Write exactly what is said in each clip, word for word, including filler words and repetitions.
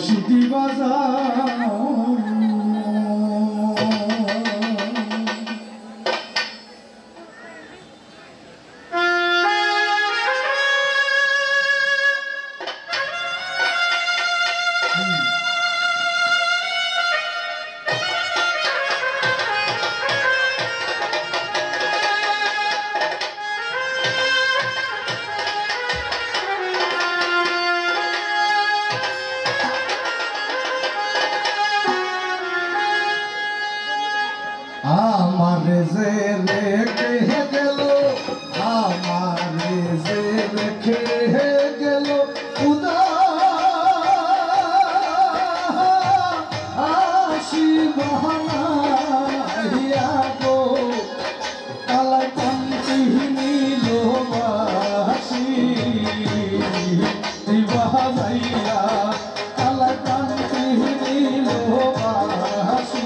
বাঁশিটি বাজাও আমারে যে রেখে গেল আমারে যে রেখে গেল উদাসী বহানাইয়া গো কালাই কান্তি নীল বাসি বাজাইয়া কালাই কান্তি নীল বাসি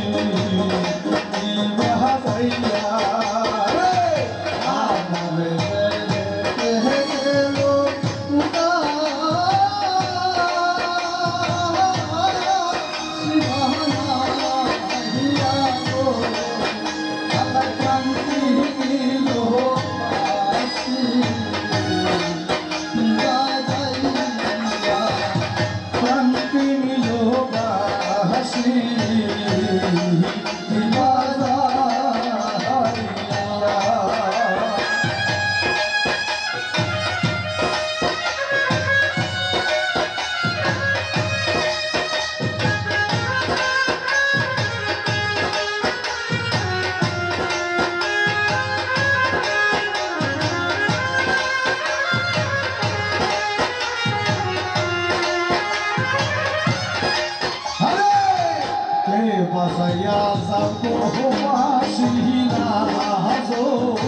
Masaya zambo mashina hazo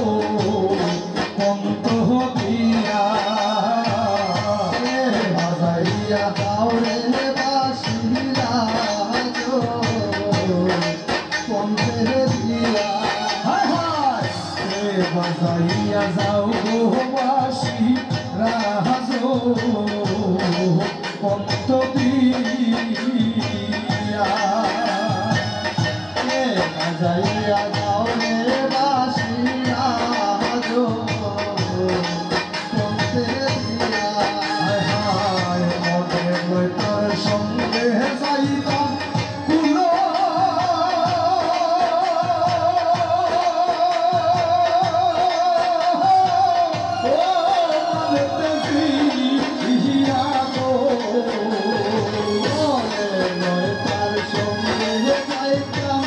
konto dia Masaya daure mashina hazo konto dia Hai hai Masaya zambo mashina hazo konto dia Jaya gaure basiya jo konte diya hai hai mone loi tor songe jaitam kulo o malete diya go mone loi tor songe jaitam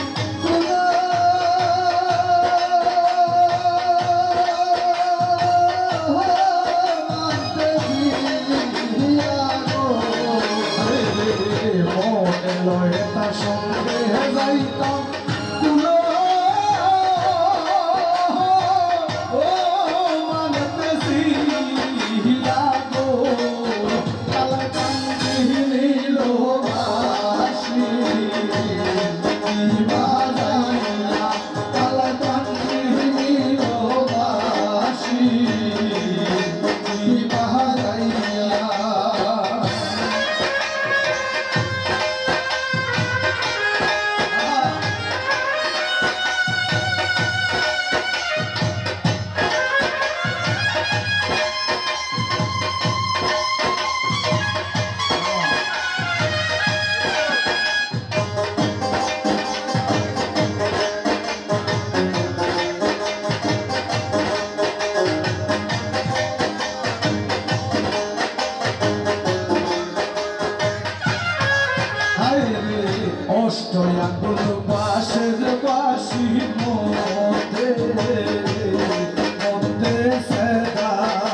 Loreta songe jaitam kulo o manate siya go kalai kanti nilo basi ibadaya kalai kanti nilo basi ibadaya Ostoy angul başır başı monte monte seda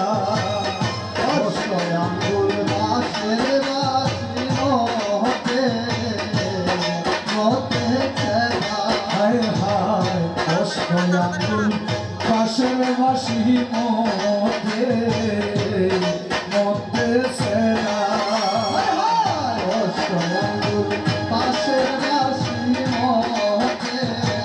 Ostoy angul başır başı monte monte seda Hay hay Ostoy angul başır başı monte monte seda Hay hay Ostoy angul Passer basi mote,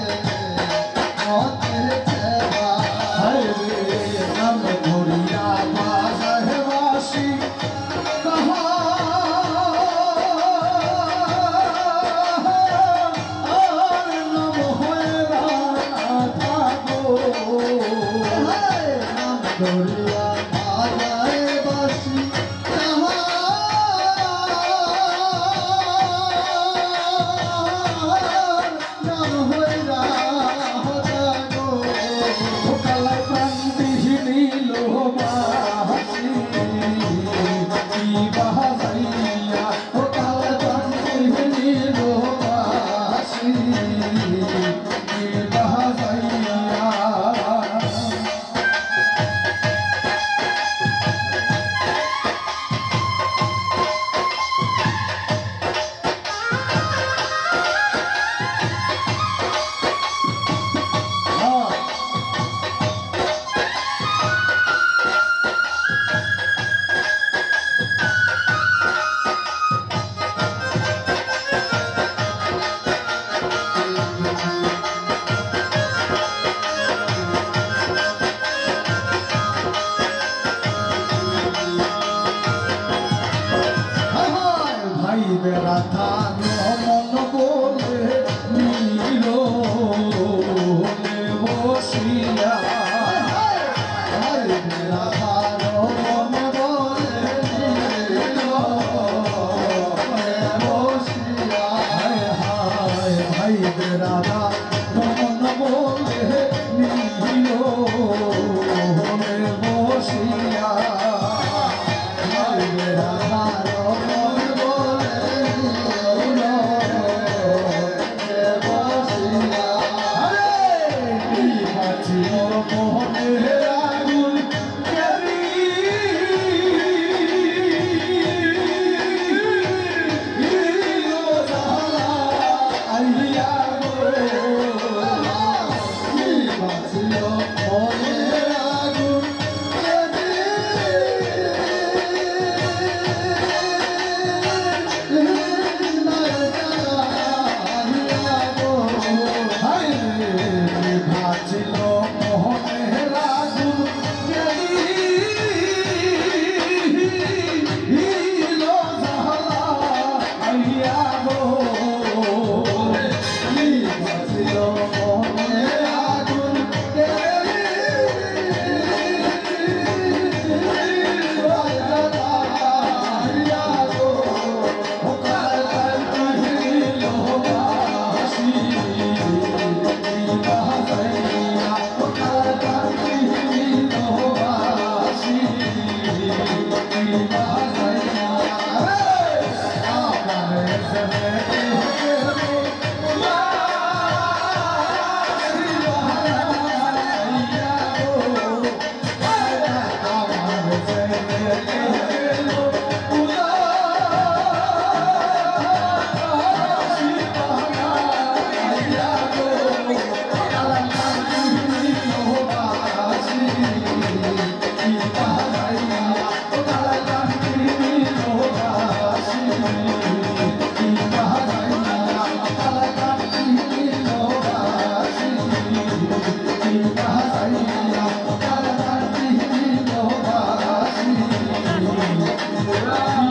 mote teva. Hai re, nam dhoriya basa hai basi kaha. দরিয়া বাজায় বাসি নাম হইরা হতা গো কালাই প্রান্তি নীল বাসি কি বাহাইয়া ও কালাই প্রান্তি নীল বাসি কি বাহাইয়া রাধা মন বলে নীল বসিয়া রাধা মন বলে নীল বসিয়া হায় ভাই রাধা মন বলে নীল বসিয়া রাধা Yeah.